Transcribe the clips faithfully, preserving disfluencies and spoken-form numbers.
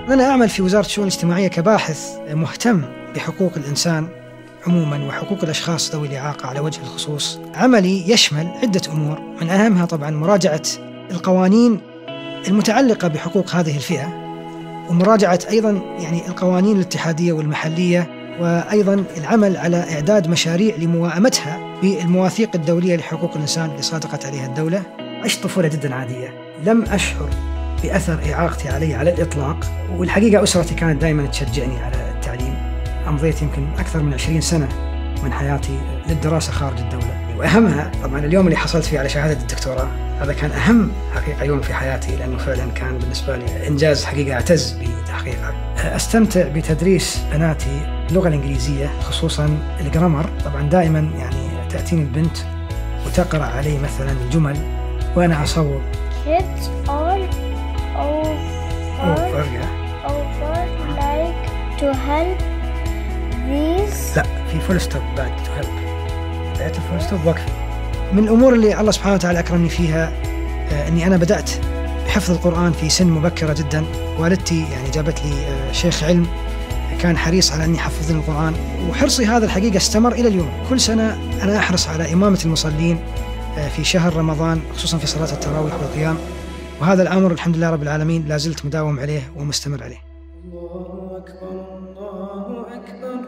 أنا أعمل في وزارة الشؤون الاجتماعية كباحث مهتم بحقوق الإنسان عموماً وحقوق الأشخاص ذوي الإعاقة على وجه الخصوص. عملي يشمل عدة أمور، من أهمها طبعاً مراجعة القوانين المتعلقة بحقوق هذه الفئة، ومراجعة أيضاً يعني القوانين الاتحادية والمحلية، وأيضاً العمل على إعداد مشاريع لمواءمتها بالمواثيق الدولية لحقوق الإنسان اللي صادقت عليها الدولة. عشت طفولة جداً عادية، لم أشعر بأثر إعاقتي علي على الإطلاق، والحقيقة أسرتي كانت دائماً تشجعني على التعليم. أمضيت يمكن أكثر من عشرين سنة من حياتي للدراسة خارج الدولة، وأهمها طبعاً اليوم اللي حصلت فيه على شهادة الدكتوراه. هذا كان أهم حقيقة يوم في حياتي، لأنه فعلاً كان بالنسبة لي إنجاز حقيقة أعتز بتحقيقه. أستمتع بتدريس بناتي اللغة الإنجليزية، خصوصاً الجرامر. طبعاً دائماً يعني تأتيني البنت وتقرأ علي مثلاً الجمل وأنا أصور. It's all over, over, yeah. over like to help these. لا، في فول ستوب بعد to help. بعد الفول ستوب وقفي. من الأمور اللي الله سبحانه وتعالى أكرمني فيها آه أني أنا بدأت بحفظ القرآن في سن مبكرة جدا. والدتي يعني جابت لي آه شيخ علم كان حريص على أني حفظني القرآن، وحرصي هذا الحقيقة استمر إلى اليوم. كل سنة أنا أحرص على إمامة المصلين آه في شهر رمضان، خصوصا في صلاة التراويح والقيام، وهذا الأمر الحمد لله رب العالمين لا زلت مداوم عليه ومستمر عليه. الله أكبر الله أكبر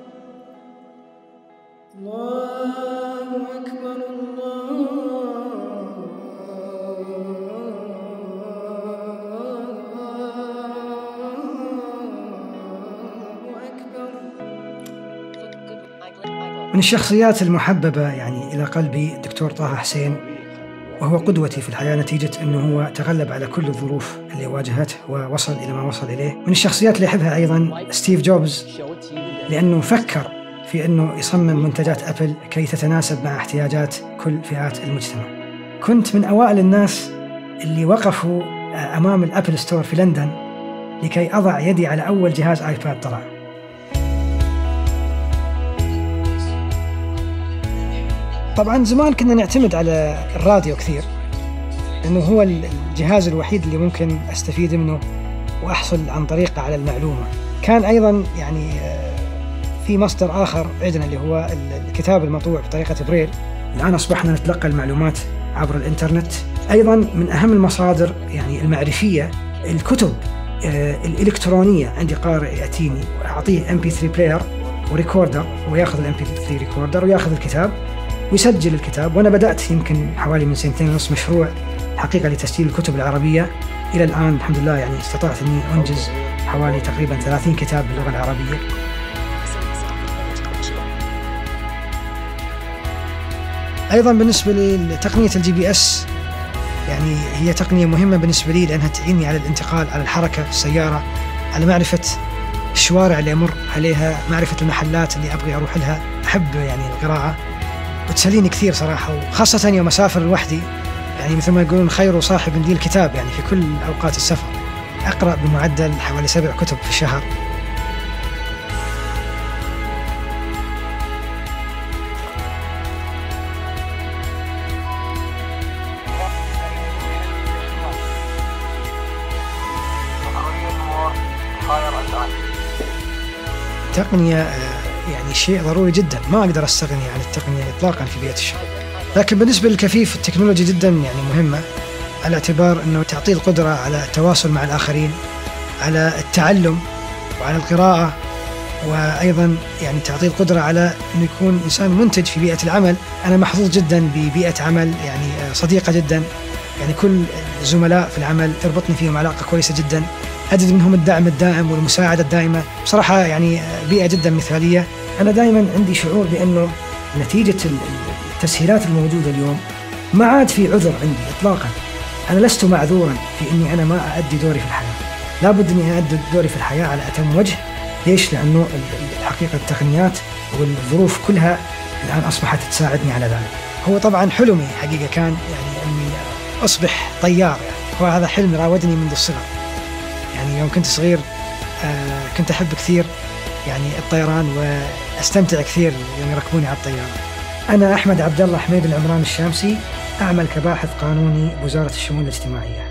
الله أكبر من الشخصيات المحببة يعني إلى قلبي الدكتور طه حسين، وهو قدوتي في الحياة نتيجة أنه هو تغلب على كل الظروف اللي واجهته ووصل إلى ما وصل إليه. من الشخصيات اللي أحبها أيضاً ستيف جوبز، لأنه فكر في أنه يصمم منتجات أبل كي تتناسب مع احتياجات كل فئات المجتمع. كنت من أوائل الناس اللي وقفوا أمام الأبل ستور في لندن لكي أضع يدي على أول جهاز آيباد طلع. طبعاً زمان كنا نعتمد على الراديو كثير، لأنه هو الجهاز الوحيد اللي ممكن أستفيد منه وأحصل عن طريقه على المعلومة. كان أيضاً يعني في مصدر آخر عندنا اللي هو الكتاب المطبوع بطريقة بريل. الآن أصبحنا نتلقى المعلومات عبر الإنترنت. أيضاً من أهم المصادر يعني المعرفية الكتب الإلكترونية. عندي قارئ يأتيني وأعطيه إم بي ثري بلاير وريكوردر، ويأخذ الإم بي ثري ريكوردر ويأخذ الكتاب ويسجل الكتاب. وأنا بدأت يمكن حوالي من سنتين ونص مشروع حقيقة لتسجيل الكتب العربية. إلى الآن الحمد لله يعني استطعت أني أنجز حوالي تقريبا ثلاثين كتاب باللغة العربية. أيضا بالنسبة لتقنية الجي بي اس، يعني هي تقنية مهمة بالنسبة لي لأنها تعيني على الانتقال، على الحركة في السيارة، على معرفة الشوارع اللي أمر عليها، معرفة المحلات اللي أبغي أروح لها. أحب يعني القراءة وتسليني كثير صراحة، وخاصة يوم أسافر لوحدي، يعني مثل ما يقولون خير صاحب لي الكتاب. يعني في كل أوقات السفر أقرأ بمعدل حوالي سبع كتب في الشهر. التقنية يعني شيء ضروري جدا، ما أقدر أستغني عن التقنية إطلاقا في بيئة الشغل. لكن بالنسبة للكفيف التكنولوجيا جدا يعني مهمة، على اعتبار أنه تعطيه القدرة على التواصل مع الآخرين، على التعلم وعلى القراءة، وأيضا يعني تعطيه القدرة على أنه يكون إنسان منتج في بيئة العمل. أنا محظوظ جدا ببيئة عمل يعني صديقة جدا، يعني كل الزملاء في العمل تربطني فيهم علاقة كويسة جدا، أجد منهم الدعم الدائم والمساعدة الدائمة. بصراحة يعني بيئة جدا مثالية. أنا دائما عندي شعور بأنه نتيجة التسهيلات الموجودة اليوم ما عاد في عذر عندي إطلاقا. أنا لست معذورا في أني أنا ما أؤدي دوري في الحياة. لابد أني أؤدي دوري في الحياة على أتم وجه. ليش؟ لأنه الحقيقة التقنيات والظروف كلها الآن أصبحت تساعدني على ذلك. هو طبعا حلمي حقيقة كان يعني أني أصبح طيار، يعني هو هذا حلم راودني منذ الصغر. يعني يوم كنت صغير آه كنت أحب كثير يعني الطيران، وأستمتع كثير يوم يركبوني على الطيارة. أنا أحمد عبد الله حميد العمران الشامسي، أعمل كباحث قانوني بوزارة الشؤون الاجتماعية.